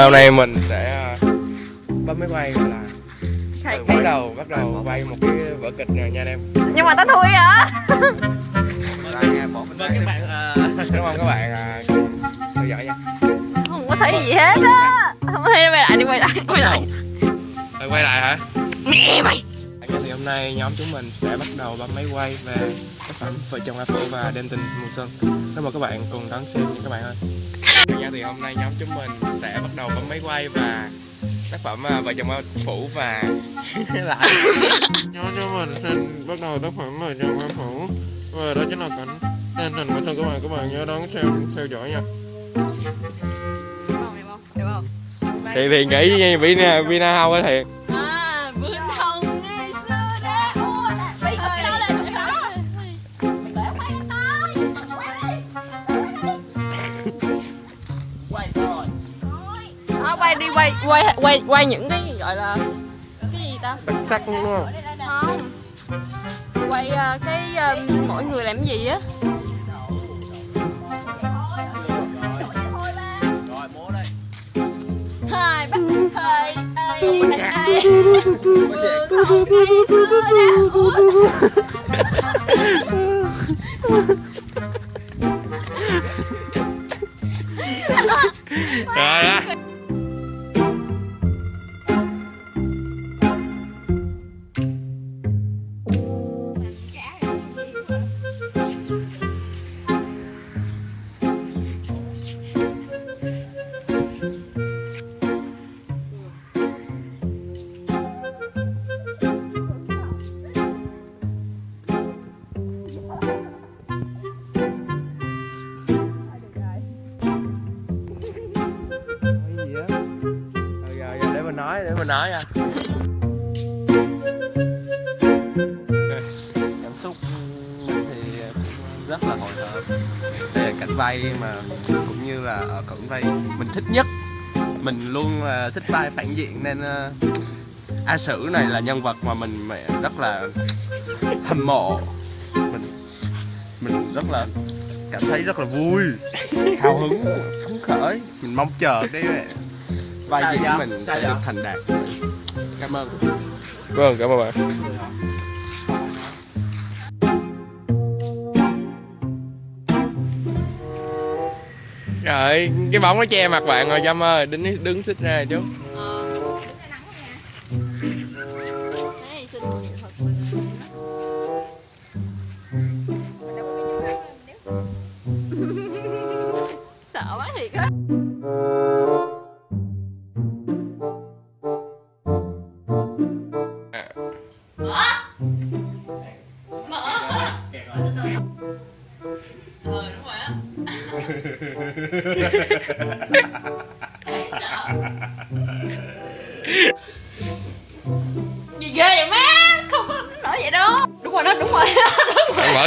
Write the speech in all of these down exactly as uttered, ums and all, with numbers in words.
À, hôm nay mình sẽ bấm máy quay gọi là bắt đầu bắt đầu quay một cái vở kịch này nha anh em. Nhưng mà tao thui hả? Cảm ơn các bạn theo dõi nha. Không có thấy gì hết á. Không thấy, quay lại đi, quay lại, quay lại. Rồi quay lại hả? Mẹ mày. Thì hôm nay nhóm chúng mình sẽ bắt đầu bấm máy quay về tác phẩm Vợ chồng A Phượng và Đêm tình mùa xuân. Cảm ơn các bạn cùng đón xem nha các bạn ơi. Thì hôm nay nhóm chúng mình sẽ bắt đầu bấm máy quay và tác phẩm Vợ chồng A Phượng và lại nhóm chúng mình sẽ bắt đầu tác phẩm Vợ chồng A Phượng và đó chính là cảnh Đêm tình mùa xuân. Các bạn các bạn nhớ đón xem theo dõi nha. Thì thì nghĩ Vina Vina Hao á Thiệt. Quay đi, quay quay quay quay những cái gọi là cái gì ta, đặc sắc đúng không? Không, quay uh, cái uh, mỗi người làm gì á. Hai ba hai hai rồi đó. nói để mình nói nha. Cảm xúc thì rất là hồi hộp. Đây là cảnh vai mà cũng như là ở cảnh vai mình thích nhất. Mình luôn là thích vai phản diện nên uh, A Sử này là nhân vật mà mình rất là hâm mộ. Mình mình rất là cảm thấy rất là vui, hào hứng, phấn khởi. Mình mong chờ cái vai diễn của mình sẽ được thành đạt. Cảm ơn. Vâng, cảm ơn bạn. Rồi, cái bóng nó che mặt bạn rồi Trâm ơi, đứng đứng xích ra chú. Sợ quá thiệt á. Ờ đúng rồi á. Gì ghê vậy má, không có nổi vậy đâu. Đúng rồi đó, đúng rồi đó, đúng rồi.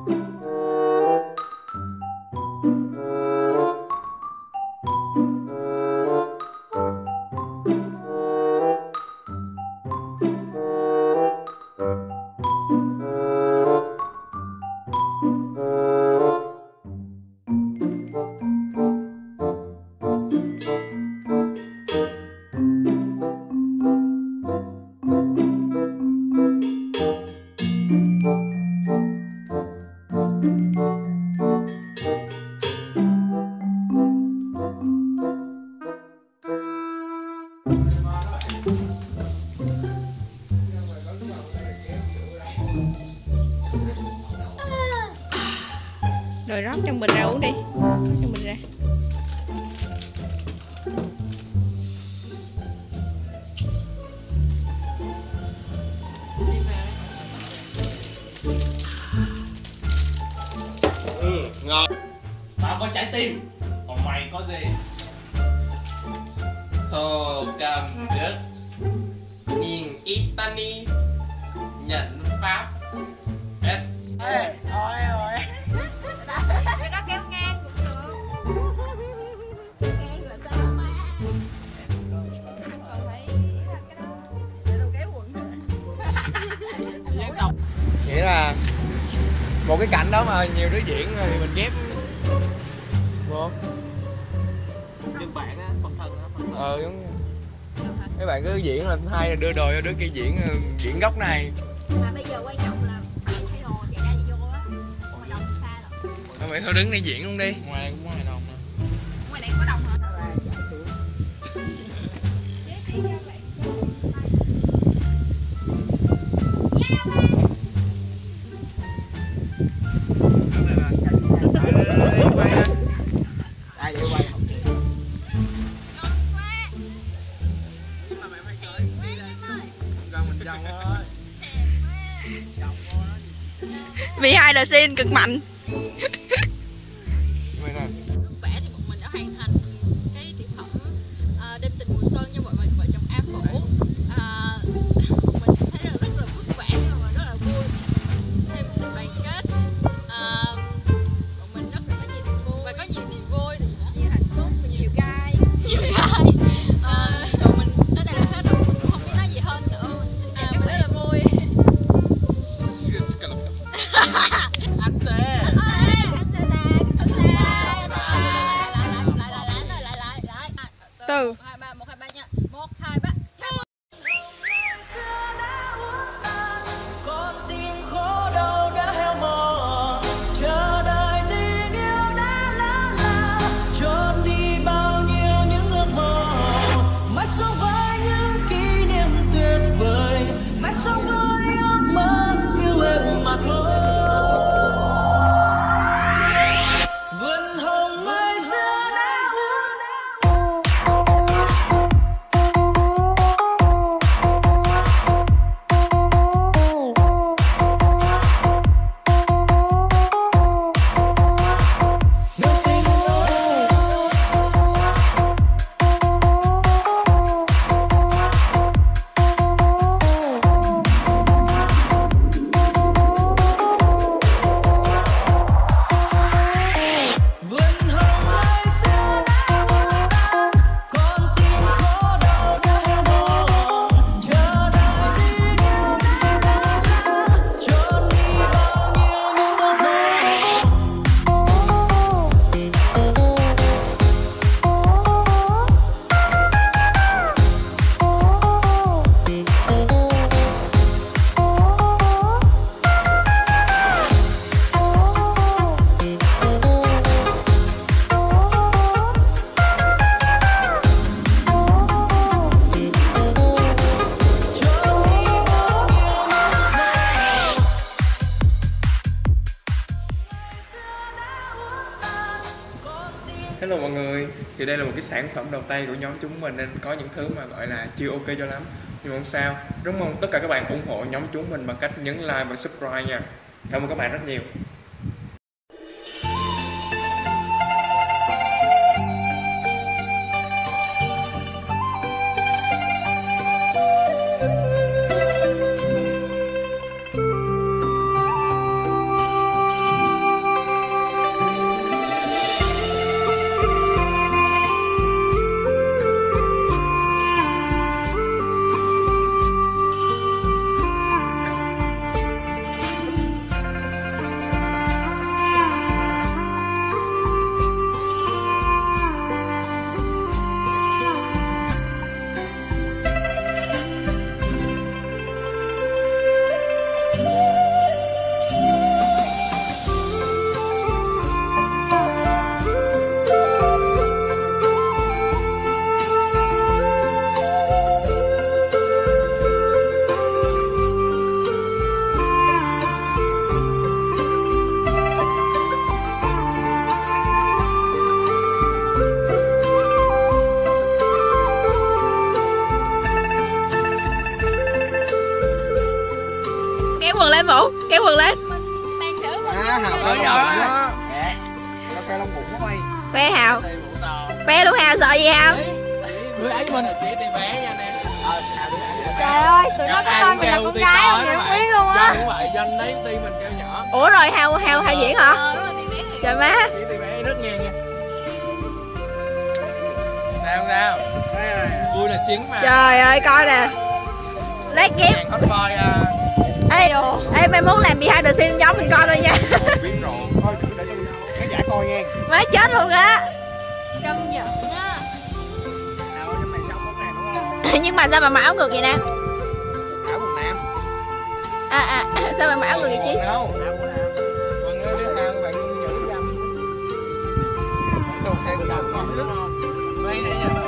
Rồi rót trong bình ra uống đi. Trong bình ra. Ừ, ngon. Tao có trái tim, còn mày có gì? Thô cầm đất nhìn Italy nhận Pháp hết. Ê, ôi ôi. Cái đó kéo ngang cũng được. Ngang là sao má? Không còn phải cái đó. Để tao kéo quần nữa. Nghĩa là một cái cảnh đó mà nhiều đứa diễn thì mình ghép vô. Nhưng bạn á, phần thân á, phần Ờ giống như mấy bạn cứ diễn là hai là đưa đồ cho đứa kia diễn diễn góc này. Mà bây giờ quan trọng là phải thay đồ chạy ra chạy vô á. Ngoài đồng thì xa rồi. Thôi mày thôi đứng đây diễn luôn đi. Ngoài cũng có ngoài đồng nè. Ngoài này có đồng hả? Behind the scene cực mạnh. Vẽ thì bọn mình đã hoàn thành cái tiểu phẩm uh, đêm tình mùa xuân cho mọi người vợ chồng A Phủ. Uh, mình cảm thấy rất là vất vả nhưng mà rất là vui, thêm sự đoàn kết. Uh, bọn mình rất là có nhiều niềm vui và có nhiều niềm vui nữa, nhiều hạnh phúc và nhiều gai, nhiều gai. Uh, bọn mình tới đây là hết rồi, mình cũng không biết nói gì hơn nữa. Xin chào các bạn. Rất là vui. Anh tê. Từ hai ba một hai ba nha. một hai ba. Con tim khổ đau đã heo mòn, chờ đợi tình yêu đã lá là trốn đi bao nhiêu những ước mơ, mãi sống với những kỷ niệm tuyệt vời, mãi sống với ước mơ yêu em mà thôi. Vườn hồng ngày xưa đã Hello mọi người, thì đây là một cái sản phẩm đầu tay của nhóm chúng mình nên có những thứ mà gọi là chưa ok cho lắm. Nhưng mà không sao, rất mong tất cả các bạn ủng hộ nhóm chúng mình bằng cách nhấn like và subscribe nha. Cảm ơn các bạn rất nhiều. Kéo quần lên Vũ, kéo quần lên. Đang thử À, Hào Ôi quay giời ơi. đó. Nó quay lông bụng nó quay. Que Hào, que luôn Hào, sợ gì Hào? Người ấy mình. Chỉ thì bé nha nè. Trời ơi, tụi nó có coi mình là con gái không vậy không biết luôn á. Đúng vậy, danh đấy ti mình kêu nhỏ. Ủa rồi Hào, Hào, Hào diễn hả? Ờ, đúng rồi, thì bé thì Trời má. Chỉ thì bé rất nghe nha. Sao sao? Vui là chiến mà. Trời ơi, coi nè. Lấy kiếm. Hot boy à. Ê đồ, ê mày muốn làm behind the scene giống mình coi thôi nha. Biết rồi. Thôi để cho khán giả coi nha. Má chết luôn á. công nhận á. Nào Nhưng mà sao bà mặc áo ngược vậy nè? Áo quần nam. À à sao bà mặc áo ngược vậy chị? Đâu? Còn đứa thứ hai các bạn giữ dâm. Đâu theo quần đúng không? Mấy nãy giờ